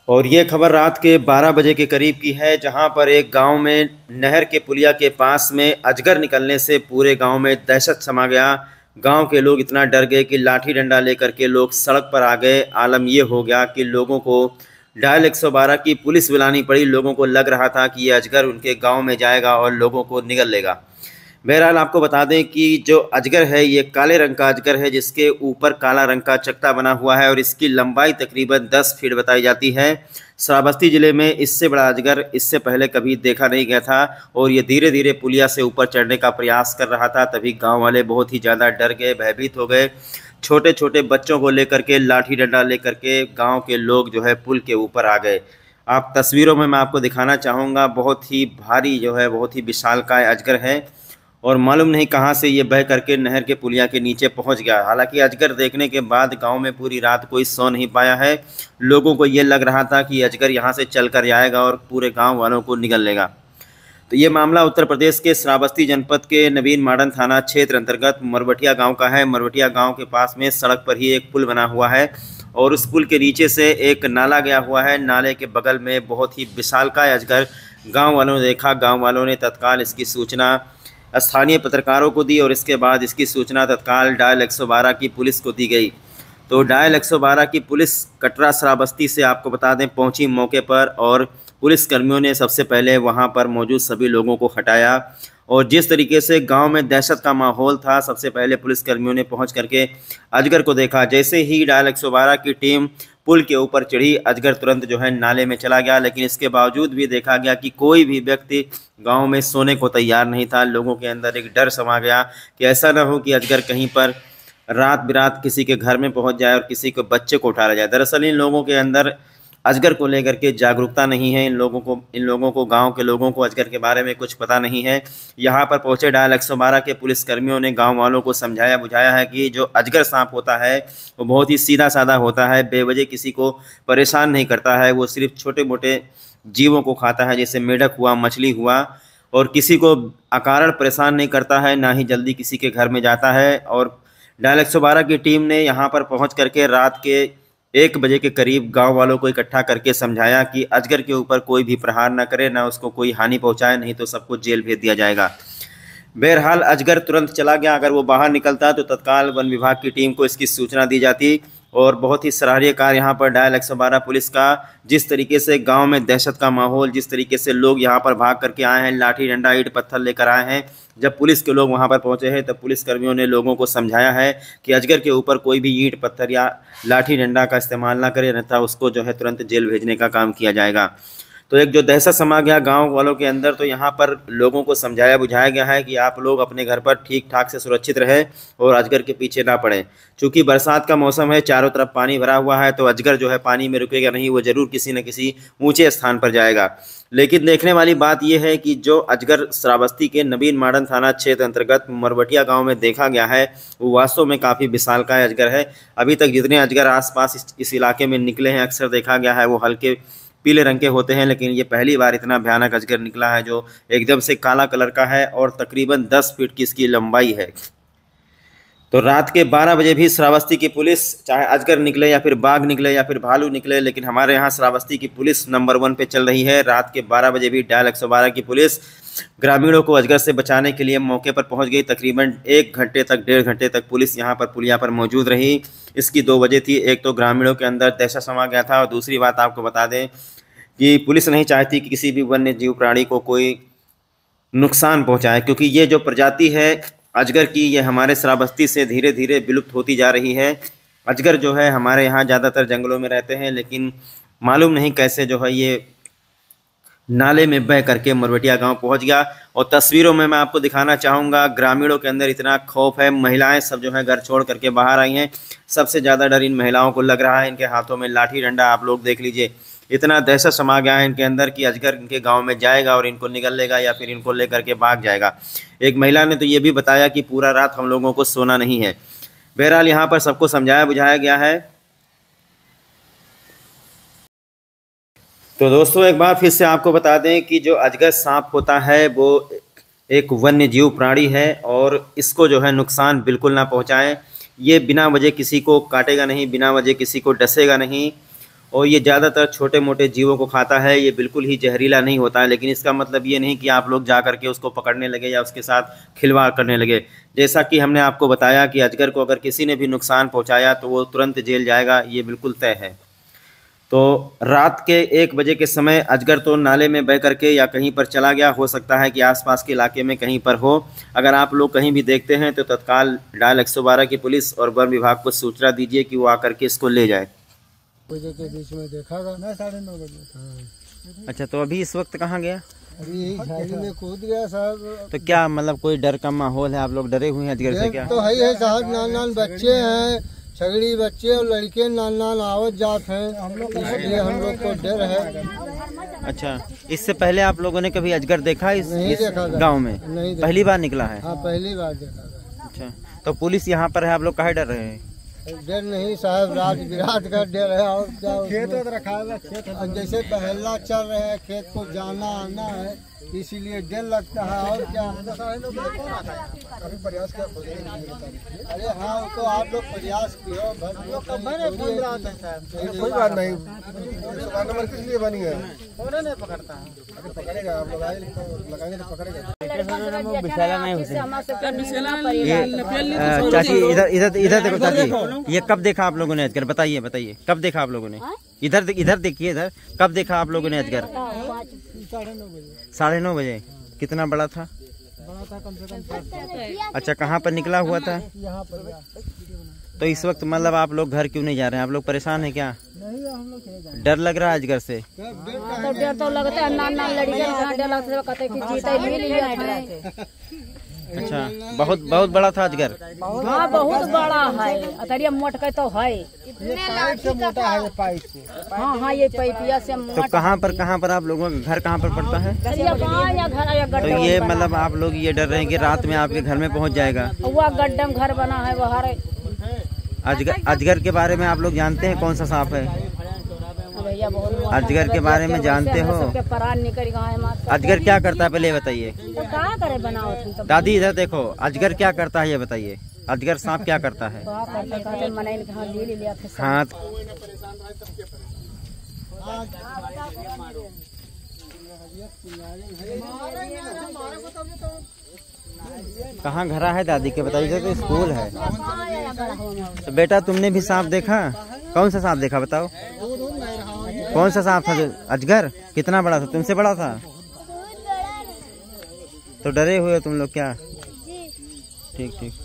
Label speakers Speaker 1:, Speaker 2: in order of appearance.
Speaker 1: और ये खबर रात के 12 बजे के करीब की है, जहां पर एक गांव में नहर के पुलिया के पास में अजगर निकलने से पूरे गांव में दहशत समा गया। गांव के लोग इतना डर गए कि लाठी डंडा लेकर के लोग सड़क पर आ गए। आलम ये हो गया कि लोगों को डायल 112 की पुलिस बुलानी पड़ी। लोगों को लग रहा था कि ये अजगर उनके गांव में जाएगा और लोगों को निगल लेगा। बहरहाल आपको बता दें कि जो अजगर है ये काले रंग का अजगर है, जिसके ऊपर काला रंग का चकता बना हुआ है और इसकी लंबाई तकरीबन 10 फीट बताई जाती है। श्रावस्ती जिले में इससे बड़ा अजगर इससे पहले कभी देखा नहीं गया था और ये धीरे धीरे पुलिया से ऊपर चढ़ने का प्रयास कर रहा था। तभी गांव वाले बहुत ही ज़्यादा डर गए, भयभीत हो गए। छोटे छोटे बच्चों को लेकर के, लाठी डंडा लेकर के गाँव के लोग जो है पुल के ऊपर आ गए। आप तस्वीरों में मैं आपको दिखाना चाहूँगा, बहुत ही भारी जो है, बहुत ही विशालकाय अजगर है और मालूम नहीं कहां से ये बह करके नहर के पुलिया के नीचे पहुंच गया। हालांकि अजगर देखने के बाद गांव में पूरी रात कोई सो नहीं पाया है। लोगों को ये लग रहा था कि अजगर यहां से चल कर जाएगा और पूरे गांव वालों को निगल लेगा। तो ये मामला उत्तर प्रदेश के श्रावस्ती जनपद के नवीन माडन थाना क्षेत्र अंतर्गत मरवटिया गांव का है। मरवटिया गांव के पास में सड़क पर ही एक पुल बना हुआ है और उस पुल के नीचे से एक नाला गया हुआ है। नाले के बगल में बहुत ही विशालकाय अजगर गाँव वालों ने देखा। गाँव वालों ने तत्काल इसकी सूचना स्थानीय पत्रकारों को दी और इसके बाद इसकी सूचना तत्काल डायल 112 की पुलिस को दी गई। तो डायल 112 की पुलिस कटरा श्रावस्ती से आपको बता दें पहुंची मौके पर और पुलिस कर्मियों ने सबसे पहले वहां पर मौजूद सभी लोगों को हटाया। और जिस तरीके से गांव में दहशत का माहौल था, सबसे पहले पुलिस कर्मियों ने पहुंच करके अजगर को देखा। जैसे ही डायल 112 की टीम पुल के ऊपर चढ़ी, अजगर तुरंत जो है नाले में चला गया। लेकिन इसके बावजूद भी देखा गया कि कोई भी व्यक्ति गांव में सोने को तैयार नहीं था। लोगों के अंदर एक डर समा गया कि ऐसा न हो कि अजगर कहीं पर रात बिरात किसी के घर में पहुंच जाए और किसी को बच्चे को उठा जाए। दरअसल इन लोगों के अंदर अजगर को लेकर के जागरूकता नहीं है। इन लोगों को गांव के लोगों को अजगर के बारे में कुछ पता नहीं है। यहां पर पहुंचे डायल 112 के पुलिसकर्मियों ने गांव वालों को समझाया बुझाया है कि जो अजगर सांप होता है वो बहुत ही सीधा साधा होता है, बेवजह किसी को परेशान नहीं करता है। वो सिर्फ छोटे मोटे जीवों को खाता है, जैसे मेढक हुआ, मछली हुआ, और किसी को अकारण परेशान नहीं करता है, ना ही जल्दी किसी के घर में जाता है। और डायल 112 की टीम ने यहाँ पर पहुँच करके रात के 1 बजे के करीब गांव वालों को इकट्ठा करके समझाया कि अजगर के ऊपर कोई भी प्रहार न करे, ना उसको कोई हानि पहुंचाए, नहीं तो सबको जेल भेज दिया जाएगा। बहरहाल अजगर तुरंत चला गया। अगर वो बाहर निकलता तो तत्काल वन विभाग की टीम को इसकी सूचना दी जाती। और बहुत ही सराहनीय कार्य यहाँ पर डायल 112 पुलिस का। जिस तरीके से गांव में दहशत का माहौल, जिस तरीके से लोग यहाँ पर भाग करके आए हैं, लाठी डंडा ईंट पत्थर लेकर आए हैं, जब पुलिस के लोग वहाँ पर पहुँचे हैं तब पुलिसकर्मियों ने लोगों को समझाया है कि अजगर के ऊपर कोई भी ईंट पत्थर या लाठी डंडा का इस्तेमाल ना करे, अन्यथा उसको जो है तुरंत जेल भेजने का काम किया जाएगा। तो एक जो दहशत समा गया गांव वालों के अंदर, तो यहाँ पर लोगों को समझाया बुझाया गया है कि आप लोग अपने घर पर ठीक ठाक से सुरक्षित रहें और अजगर के पीछे ना पड़ें। चूँकि बरसात का मौसम है, चारों तरफ पानी भरा हुआ है, तो अजगर जो है पानी में रुकेगा नहीं, वो ज़रूर किसी न किसी ऊंचे स्थान पर जाएगा। लेकिन देखने वाली बात यह है कि जो अजगर श्रावस्ती के नवीन माडन थाना क्षेत्र अंतर्गत मरवटिया गांव में देखा गया है, वो वास्तव में काफ़ी विशालकाय अजगर है। अभी तक जितने अजगर आसपास इस इलाके में निकले हैं, अक्सर देखा गया है वो हल्के पीले रंग के होते हैं, लेकिन ये पहली बार इतना भयानक अजगर निकला है जो एकदम से काला कलर का है और तकरीबन 10 फीट की इसकी लंबाई है। तो रात के 12 बजे भी श्रावस्ती की पुलिस, चाहे अजगर निकले या फिर बाघ निकले या फिर भालू निकले, लेकिन हमारे यहाँ श्रावस्ती की पुलिस नंबर 1 पे चल रही है। रात के 12 बजे भी डायल 112 की पुलिस ग्रामीणों को अजगर से बचाने के लिए मौके पर पहुंच गई। तकरीबन 1 घंटे तक, 1.5 घंटे तक पुलिस यहाँ पर पुलिया पर मौजूद रही। इसकी 2 वजह थी। एक तो ग्रामीणों के अंदर दहशत समा गया था और दूसरी बात आपको बता दें कि पुलिस नहीं चाहती कि किसी भी वन्य जीव प्राणी को कोई नुकसान पहुंचाए, क्योंकि ये जो प्रजाति है अजगर की, ये हमारे श्रावस्ती से धीरे धीरे विलुप्त होती जा रही है। अजगर जो है हमारे यहाँ ज़्यादातर जंगलों में रहते हैं, लेकिन मालूम नहीं कैसे जो है ये नाले में बह करके मरवटिया गांव पहुंच गया। और तस्वीरों में मैं आपको दिखाना चाहूँगा, ग्रामीणों के अंदर इतना खौफ है। महिलाएं सब जो है घर छोड़ करके बाहर आई हैं। सबसे ज़्यादा डर इन महिलाओं को लग रहा है। इनके हाथों में लाठी डंडा, आप लोग देख लीजिए, इतना दहशत समा गया है इनके अंदर कि अजगर इनके गांव में जाएगा और इनको निगल लेगा या फिर इनको लेकर के भाग जाएगा। एक महिला ने तो ये भी बताया कि पूरा रात हम लोगों को सोना नहीं है। बहरहाल यहाँ पर सबको समझाया बुझाया गया है। तो दोस्तों एक बार फिर से आपको बता दें कि जो अजगर सांप होता है वो एक वन्य जीव प्राणी है और इसको जो है नुकसान बिल्कुल ना पहुँचाएँ। ये बिना वजह किसी को काटेगा नहीं, बिना वजह किसी को डसेगा नहीं और ये ज़्यादातर छोटे मोटे जीवों को खाता है। ये बिल्कुल ही जहरीला नहीं होता है, लेकिन इसका मतलब ये नहीं कि आप लोग जा करके उसको पकड़ने लगे या उसके साथ खिलवाड़ करने लगे। जैसा कि हमने आपको बताया कि अजगर को अगर किसी ने भी नुकसान पहुंचाया तो वो तुरंत जेल जाएगा, ये बिल्कुल तय है। तो रात के 1 बजे के समय अजगर तो नाले में बह करके या कहीं पर चला गया, हो सकता है कि आसपास के इलाके में कहीं पर हो। अगर आप लोग कहीं भी देखते हैं तो तत्काल डायल 112 की पुलिस और वन विभाग को सूचना दीजिए कि वो आकर के इसको ले जाए।
Speaker 2: बजे के बीच में देखा था मैं 9:30 बजे। हाँ।
Speaker 1: अच्छा, तो अभी इस वक्त कहाँ गया?
Speaker 2: अभी यही झाड़ी में कूद गया साहब।
Speaker 1: तो क्या मतलब कोई डर का माहौल है? आप लोग डरे हुए हैं अजगर से क्या?
Speaker 2: तो है साहब, नान बच्चे हैं, छगड़ी बच्चे और लड़के नान आवत जात हैं, इसलिए हम लोग को डर है।
Speaker 1: अच्छा, इससे पहले आप लोगों ने कभी अजगर देखा इस गांव में?
Speaker 2: नहीं,
Speaker 1: पहली बार निकला है?
Speaker 2: हाँ, पहली बार देखा था।
Speaker 1: अच्छा, तो पुलिस यहाँ पर है, आप लोग काहे डर रहे हैं?
Speaker 2: डर नहीं साहब, रात बिरात का डर है। और क्या, खेत रखा है, जैसे बहला चल रहे हैं, खेत को जाना आना है, इसीलिए डर लगता है। और क्या, प्रयास किया? अरे हाँ, तो आप लोग प्रयास किए, कोई बात नहीं। नंबर किस लिए बनी है? नहीं पकड़ता है, पकड़ेगा। आप लोग आए लगाएंगे तो पकड़ेगा।
Speaker 1: चाची इधर देखो चाची, ये कब देखा आप लोगों ने अजगर? बताइए कब देखा आप लोगों ने? इधर देखिए, इधर कब देखा आप लोगों ने अजगर? 9:30 बजे। कितना बड़ा था?
Speaker 2: कम से कम।
Speaker 1: अच्छा, कहाँ पर निकला हुआ था?
Speaker 2: यहाँ पर।
Speaker 1: तो इस वक्त मतलब आप लोग घर क्यों नहीं जा रहे हैं? आप लोग परेशान हैं क्या?
Speaker 2: नहीं, हम लोग
Speaker 1: डर लग रहा है अजगर से?
Speaker 3: डर तो लगता है, नान लड़कियां डर लगता है, कहते कि जीते मिल।
Speaker 1: अच्छा, बहुत बड़ा था अजगर?
Speaker 3: हाँ, बहुत बड़ा है, अतरिया मोट के तो है।
Speaker 2: पाइप से मोटा है, पाइप से।
Speaker 3: हाँ, ये पाइपिया से।
Speaker 1: तो कहाँ पर आप लोगों का घर कहाँ पर पड़ता है? तो ये मतलब आप लोग ये डर रहे हैं कि रात में आपके घर में पहुँच जाएगा?
Speaker 3: वह गड्ढा घर बना है बाहर।
Speaker 1: अजगर के बारे में आप लोग जानते हैं कौन सा सांप है? अजगर के बारे में जानते हो? अजगर क्या करता है पहले बताइए। दादी इधर देखो, अजगर क्या करता है ये बताइए। अजगर सांप क्या करता है? हाँ, कहाँ घरा है दादी के बताइए। तो स्कूल है। तो बेटा तुमने भी सांप देखा? कौन सा सांप देखा बताओ? कौन सा सांप था? जो अजगर कितना बड़ा था? तुमसे बड़ा था? तो डरे हुए तुम लोग क्या? ठीक।